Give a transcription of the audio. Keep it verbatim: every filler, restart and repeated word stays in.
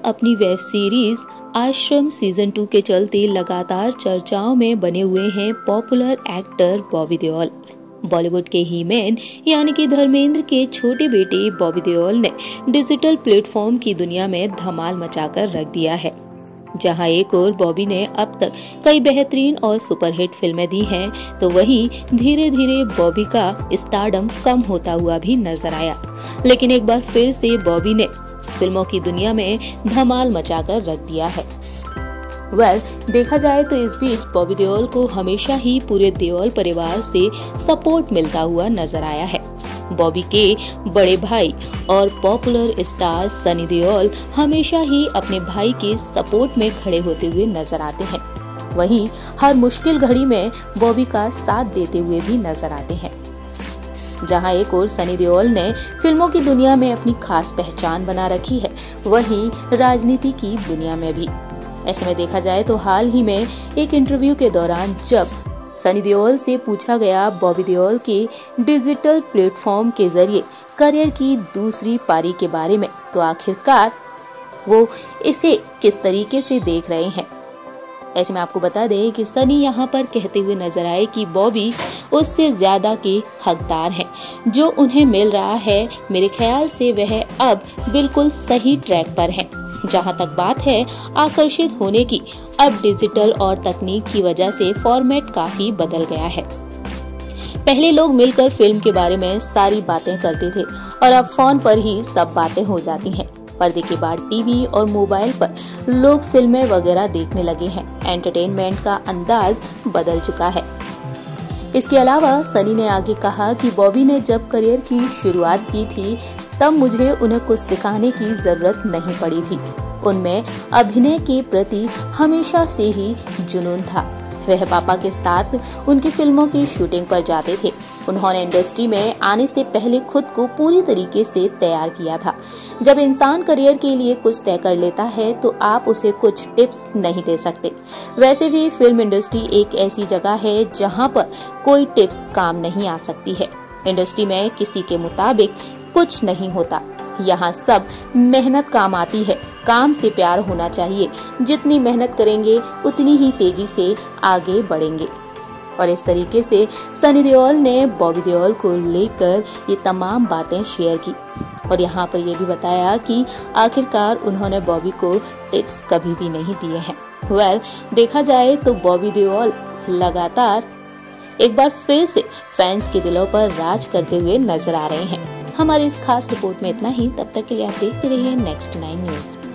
अपनी web series Aashram season two के चलते लगातार चर्चाओं में बने हुए हैं पॉपुलर एक्टर बॉबी देओल। बॉलीवुड के ही मैन यानी कि धर्मेंद्र के छोटे बेटे बॉबी देओल ने डिजिटल प्लेटफॉर्म की दुनिया में धमाल मचाकर रख दिया है। जहां एक और बॉबी ने अब तक कई बेहतरीन और सुपरहिट फिल्में दी हैं, तो वहीं धीरे धीरे बॉबी का स्टारडम कम होता हुआ भी नजर आया। लेकिन एक बार फिर से बॉबी ने फिल्मों की दुनिया में धमाल मचाकर रख दिया है। वेल well, देखा जाए तो इस बीच बॉबी देओल को हमेशा ही पूरे देओल परिवार से सपोर्ट मिलता हुआ नजर आया है। बॉबी के बड़े भाई और पॉपुलर स्टार सनी देओल हमेशा ही अपने भाई के सपोर्ट में खड़े होते हुए नजर आते हैं। वहीं हर मुश्किल घड़ी में बॉबी का साथ देते हुए भी नजर आते हैं। जहां एक और सनी देओल ने फिल्मों की दुनिया में अपनी खास पहचान बना रखी है, वहीं राजनीति की दुनिया में भी। ऐसे में देखा जाए तो हाल ही में एक इंटरव्यू के दौरान जब सनी देओल से पूछा गया बॉबी देओल के डिजिटल प्लेटफॉर्म के जरिए करियर की दूसरी पारी के बारे में, तो आखिरकार वो इसे किस तरीके से देख रहे हैं। ऐसे में आपको बता दें कि सनी यहाँ पर कहते हुए नजर आए कि बॉबी उससे ज्यादा के हकदार हैं। जो उन्हें मिल रहा है, मेरे ख्याल से वह अब बिल्कुल सही ट्रैक पर है। जहां तक बात है आकर्षित होने की, अब डिजिटल और तकनीक की वजह से फॉर्मेट काफी बदल गया है। पहले लोग मिलकर फिल्म के बारे में सारी बातें करते थे और अब फोन पर ही सब बातें हो जाती हैं। पर्दे के बाद टीवी और मोबाइल पर लोग फिल्में वगैरह देखने लगे हैं। एंटरटेनमेंट का अंदाज बदल चुका है। इसके अलावा सनी ने आगे कहा कि बॉबी ने जब करियर की शुरुआत की थी, तब मुझे उन्हें कुछ सिखाने की जरूरत नहीं पड़ी थी। उनमें अभिनय के प्रति हमेशा से ही जुनून था। वह पापा के साथ उनकी फिल्मों की शूटिंग पर जाते थे। उन्होंने इंडस्ट्री में आने से पहले खुद को पूरी तरीके से तैयार किया था। जब इंसान करियर के लिए कुछ तय कर लेता है, तो आप उसे कुछ टिप्स नहीं दे सकते। वैसे भी फिल्म इंडस्ट्री एक ऐसी जगह है जहां पर कोई टिप्स काम नहीं आ सकती है। इंडस्ट्री में किसी के मुताबिक कुछ नहीं होता। यहाँ सब मेहनत काम आती है। काम से प्यार होना चाहिए। जितनी मेहनत करेंगे उतनी ही तेजी से आगे बढ़ेंगे। और इस तरीके से सनी देओल ने बॉबी देओल को लेकर ये तमाम बातें शेयर की और यहाँ पर यह भी बताया कि आखिरकार उन्होंने बॉबी को टिप्स कभी भी नहीं दिए हैं। वेल well, देखा जाए तो बॉबी देओल लगातार एक बार फिर से फैंस के दिलों पर राज करते हुए नजर आ रहे हैं। हमारी इस खास रिपोर्ट में इतना ही। तब तक के लिए आप देखते रहिए नेक्स्ट नाइन न्यूज।